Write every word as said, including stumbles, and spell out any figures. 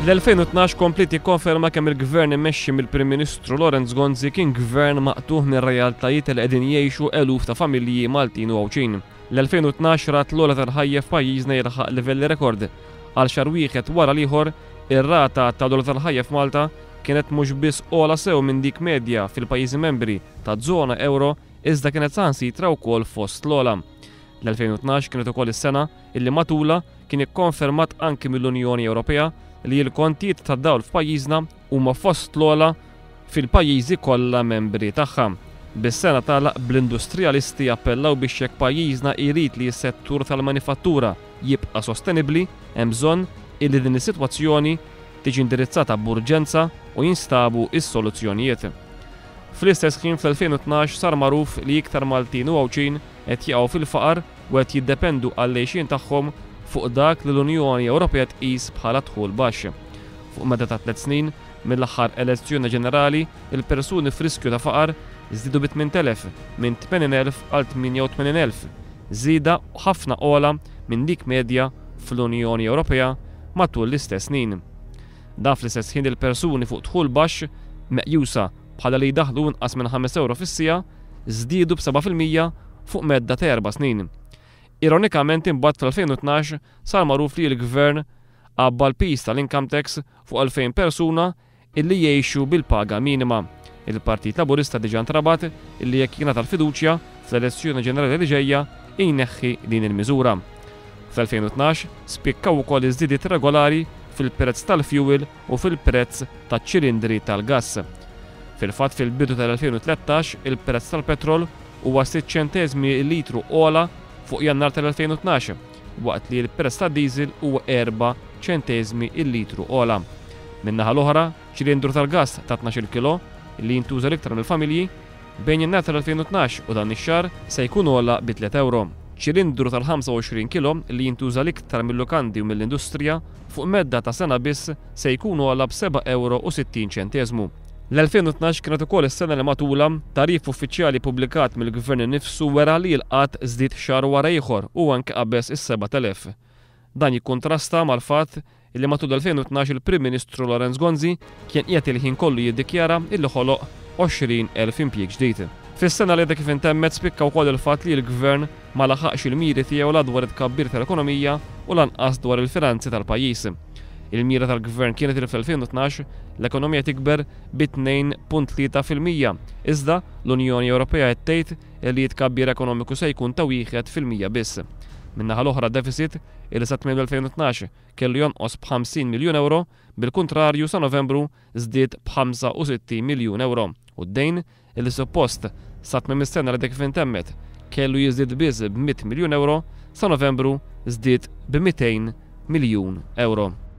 L-elfejn u tnax komplet jikkonferma kemm il-gvern immexxi mill-Prim Ministru Laurence Gonzi kien gvern maqtuħ minn realtajiet li qegħdin jgħixu eluf ta' familji Maltin u Għawċin. L-elfejn u tnax rat l-ogħla tal-ħajja f'pajjiżna jilħaq livelli rekord. Għal xahar wieħed wara l-ieħor, ir-rata ta' ogħla tal-ħajja f'Malta kienet mhux biss ogħla sew minn dik medja fil-pajjiżi membri taż-żona euro, iżda kienet saħansitra wkoll fost l-ogħla. L-elfejn u tnax kienet ukoll is-sena illi matula kien ikkonfermat anke mill-Unjoni Ewropea li l-kontijiet tad-dawl f'pajjiżna huma fost l-ogħla fil-pajjiżi kollha membri tagħha. Bis-sena tagħlaq bl-industrijalisti appellaw biex jekk pajjiżna jrid li s-settur tal-manifattura jibqa' sostenibbli, hemm bżonn illi din is-sitwazzjoni tiġi indirizzata b'urġenza u jinstabu s-soluzzjonijiet. Fl-istess ħin fl-elfejn u tnax sar magħruf li iktar Maltin u Għawċin qed jaqgħu fil-faqar u qed jiddependu għall-għejxien tagħhom fuq dak li l-Unjoni Ewropea tqis bħala dħul baxx. Fuq medda ta' tliet snin mill-aħħar elezzjoni ġenerali, il-persuni f'riskju ta' faqar żdiedu bi tmien elef minn tmenin elf għal tminja u tmenin elf, żieda ħafna ogħla minn dik medja fl-Unjoni Ewropea matul l-istess snin. Dan fl-istess ħin il-persuni fuq dħul baxx meqjusa bħala li jdaħlu inqas minn ħames euro fis-siegħa żdiedu b'seba' fil-mija fuq medda ta' erba' snin. Ironikament imbagħad fl-elfejn u tnax sar magħruf li l-gvern qabba l-pis tal-income tax fuq elfejn persuna illi jgħixu bil-paga minima. Il-Partit Laburista diġà ntrabat illi jekk jingħata l-fiduċja fl-elezzjoni ġenerali li ġejja jneħħi din il-miżura. Fl-elfejn u tnax spikkaw ukoll iż-żiediet regolari fil-prezz tal-fuel u fil-prezz taċ-ċilindri tal-gass. Fil-fatt fil-bidu tal-elfejn u tlettax il-prezz tal-petrol huwa sitt ċenteżmi l-litru ogħla fuq Jannar tal-elfejn u tnax, waqt li l-prezz tad-diesel huwa erba' ċenteżmi l-litru ogħla. Min-naħa l-oħra, ċilindru tal-gass ta' tnax-il kilo li jintuża l-iktar mill-familji bejn Jannar tal-elfejn u tnax u dan ix-xahar se jkun ogħla bi tliet euro. Ċilindru tal-ħamsa u għoxrin kilo li jintuża l-iktar mill-lukandi u mill-industrija fuq medda ta' sena biss se jkun ogħla b'seba' euro u sittin ċenteżmu. L-elfejn u tnax kienet ukoll is-sena li magħtula tarif uffiċjali pubblikat mill-Gvern innifsu wera li l-qatt żdied xahar wara ieħor u anke qabeż is-seba' elef. Dan jikkontrasta mal-fatt li matul l-elfejn u tnax il-Prim Ministru Laurence Gonzi kien qiegħed il-ħin kollu jiddikjara illi ħoloq għoxrin elf impjieg ġdid. Fis-sena li kif intemmet spikka wkoll il-fatt li l-Gvern ma laħaqx il-miri tiegħu la dwar it-tkabbir tal-ekonomija u lanqas dwar il-finanzi tal-pajjiż. Il-mira tal-Gvern kienet li fl-elfejn u tnax l-ekonomija tikber bi tnejn punt tlieta fil-mija, iżda l-Unjoni Ewropea qed tgħid li t-tkabbir ekonomiku se jkun ta' wieħed fil-mija biss. Min-naħa l-oħra d-deficit illi sa tmiem l-elfejn u tnax kellu jonqos b'ħamsin miljun euro, bil-kuntrarju sa Novembru żdied b'ħamsa u sittin miljun euro. U d-dejn illi suppost sa tmiem is-sena li kif intemmet kellu jiżdied biss b'miet miljun euro, sa Novembru żdied b'mitejn miljun euro.